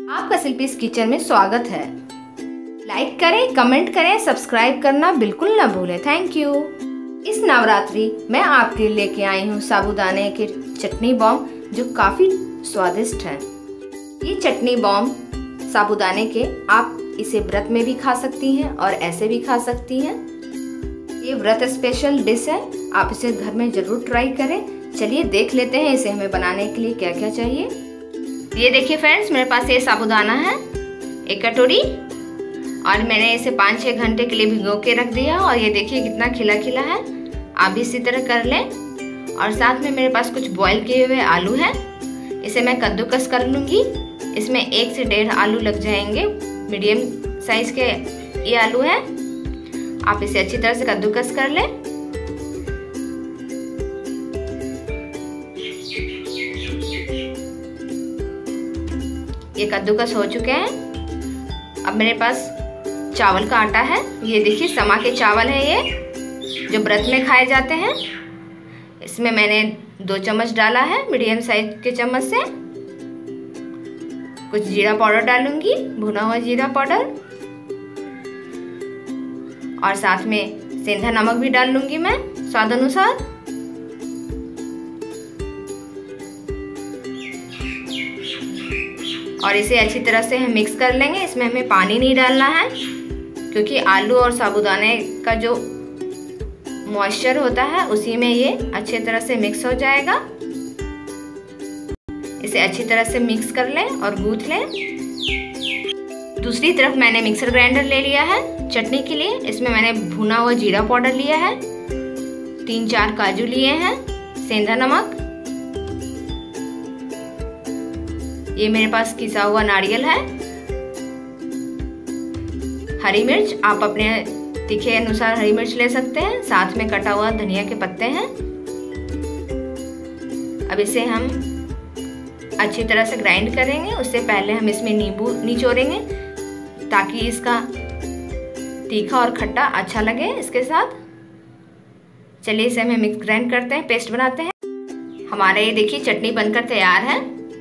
आपका शिल्पीज किचन में स्वागत है। लाइक करें, कमेंट करें, सब्सक्राइब करना बिल्कुल ना भूलें। Thank you. इस नवरात्रि मैं आपके लेके आई हूँ साबूदाने के चटनी बॉम जो काफ़ी स्वादिष्ट है। ये चटनी बॉम साबूदाने के आप इसे व्रत में भी खा सकती हैं और ऐसे भी खा सकती हैं। ये व्रत स्पेशल डिश है, आप इसे घर में ज़रूर ट्राई करें। चलिए देख लेते हैं इसे हमें बनाने के लिए क्या क्या चाहिए। ये देखिए फ्रेंड्स, मेरे पास ये साबूदाना है 1 कटोरी और मैंने इसे 5-6 घंटे के लिए भिगो के रख दिया और ये देखिए कितना खिला खिला है। आप भी इसी तरह कर लें। और साथ में मेरे पास कुछ बॉईल किए हुए आलू हैं, इसे मैं कद्दूकस कर लूँगी। इसमें 1 से 1.5 आलू लग जाएंगे, मीडियम साइज के ये आलू हैं। आप इसे अच्छी तरह से कद्दूकस कर लें। ये कद्दूकस हो चुके हैं। अब मेरे पास चावल का आटा है, ये देखिए समा के चावल है, ये जो व्रत में खाए जाते हैं। इसमें मैंने 2 चम्मच डाला है मीडियम साइज के चम्मच से। कुछ जीरा पाउडर डालूंगी, भुना हुआ जीरा पाउडर, और साथ में सेंधा नमक भी डाल लूंगी मैं स्वाद अनुसार। और इसे अच्छी तरह से हम मिक्स कर लेंगे। इसमें हमें पानी नहीं डालना है क्योंकि आलू और साबूदाने का जो मॉइस्चर होता है उसी में ये अच्छी तरह से मिक्स हो जाएगा। इसे अच्छी तरह से मिक्स कर लें और गूंथ लें। दूसरी तरफ मैंने मिक्सर ग्राइंडर ले लिया है चटनी के लिए। इसमें मैंने भुना हुआ जीरा पाउडर लिया है, 3-4 काजू लिए हैं, सेंधा नमक, ये मेरे पास किसा हुआ नारियल है, हरी मिर्च, आप अपने तीखे अनुसार हरी मिर्च ले सकते हैं, साथ में कटा हुआ धनिया के पत्ते हैं। अब इसे हम अच्छी तरह से ग्राइंड करेंगे। उससे पहले हम इसमें नींबू निचोड़ेंगे ताकि इसका तीखा और खट्टा अच्छा लगे इसके साथ। चलिए इसे हम मिक्स ग्राइंड करते हैं, पेस्ट बनाते हैं। हमारे ये देखिए चटनी बनकर तैयार है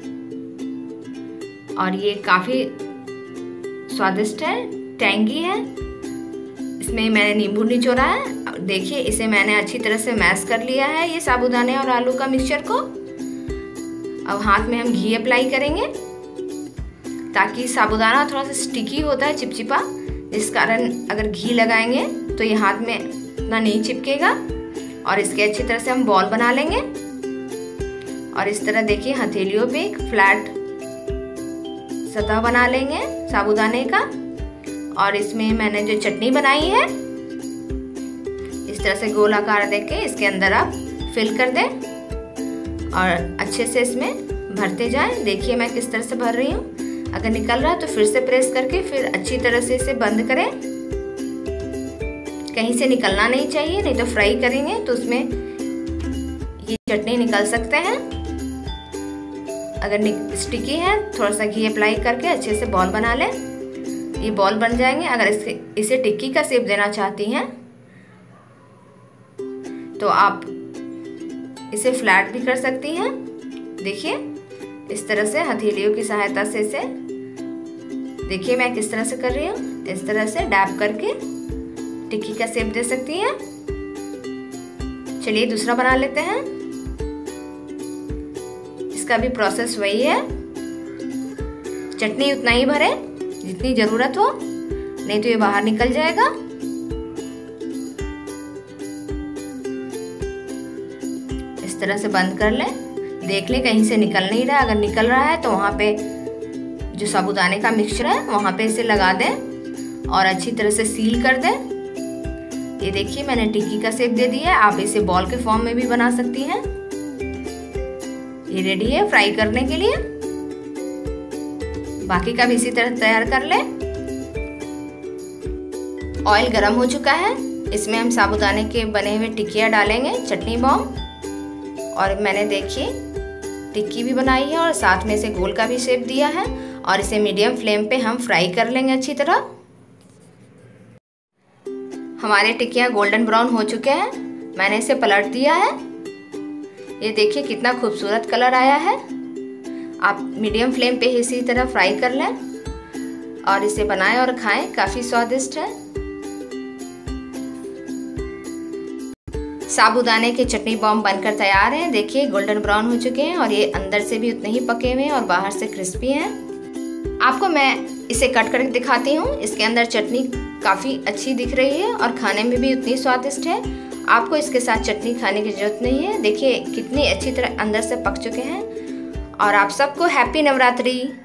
और ये काफ़ी स्वादिष्ट है, टैंगी है। इसमें मैंने नींबू निचोड़ा है। देखिए इसे मैंने अच्छी तरह से मैश कर लिया है, ये साबूदाने और आलू का मिक्सचर को। अब हाथ में हम घी अप्लाई करेंगे ताकि साबूदाना थोड़ा सा स्टिकी होता है, चिपचिपा, जिस कारण अगर घी लगाएंगे तो ये हाथ में इतना नहीं चिपकेगा। और इसके अच्छी तरह से हम बॉल बना लेंगे और इस तरह देखिए हथेलियों पे एक फ्लैट सतह बना लेंगे साबूदाने का। और इसमें मैंने जो चटनी बनाई है इस तरह से गोल आकार देके इसके अंदर आप फिल कर दें और अच्छे से इसमें भरते जाएं। देखिए मैं किस तरह से भर रही हूँ। अगर निकल रहा है तो फिर से प्रेस करके फिर अच्छी तरह से इसे बंद करें। कहीं से निकलना नहीं चाहिए, नहीं तो फ्राई करेंगे तो उसमें ये चटनी निकल सकते हैं। अगर स्टिकी है थोड़ा सा घी अप्लाई करके अच्छे से बॉल बना लें, ये बॉल बन जाएंगे। अगर इसे टिक्की का शेप देना चाहती हैं तो आप इसे फ्लैट भी कर सकती हैं। देखिए इस तरह से हथेलियों की सहायता से इसे, देखिए मैं किस तरह से कर रही हूँ, इस तरह से डैप करके टिक्की का शेप दे सकती हैं। चलिए दूसरा बना लेते हैं। इसका भी प्रोसेस वही है, चटनी उतना ही भरें जितनी जरूरत हो, नहीं तो ये बाहर निकल जाएगा। इस तरह से बंद कर लें। देख लें कहीं से निकल नहीं रहा। अगर निकल रहा है तो वहाँ पे जो साबूदाने का मिक्सचर है वहाँ पे इसे लगा दें और अच्छी तरह से सील कर दें। ये देखिए मैंने टिक्की का शेप दे दिया है। आप इसे बॉल के फॉर्म में भी बना सकती हैं। ये रेडी है फ्राई करने के लिए। बाकी का भी इसी तरह तैयार कर लें। ऑयल गरम हो चुका है, इसमें हम साबूदाने के बने हुए टिक्कियाँ डालेंगे, चटनी बॉम। और मैंने देखिए टिक्की भी बनाई है और साथ में इसे गोल का भी शेप दिया है और इसे मीडियम फ्लेम पे हम फ्राई कर लेंगे अच्छी तरह। हमारे टिक्कियाँ गोल्डन ब्राउन हो चुके हैं, मैंने इसे पलट दिया है। ये देखिए कितना खूबसूरत कलर आया है। आप मीडियम फ्लेम पे इसी तरह फ्राई कर लें और इसे बनाएं और खाएं, काफ़ी स्वादिष्ट है। साबूदाने के चटनी बॉम्ब बनकर तैयार हैं। देखिए गोल्डन ब्राउन हो चुके हैं और ये अंदर से भी उतने ही पके हुए हैं और बाहर से क्रिस्पी हैं। आपको मैं इसे कट करके दिखाती हूँ। इसके अंदर चटनी काफ़ी अच्छी दिख रही है और खाने में भी उतनी स्वादिष्ट है। आपको इसके साथ चटनी खाने की ज़रूरत नहीं है। देखिए कितनी अच्छी तरह अंदर से पक चुके हैं। और आप सबको हैप्पी नवरात्रि।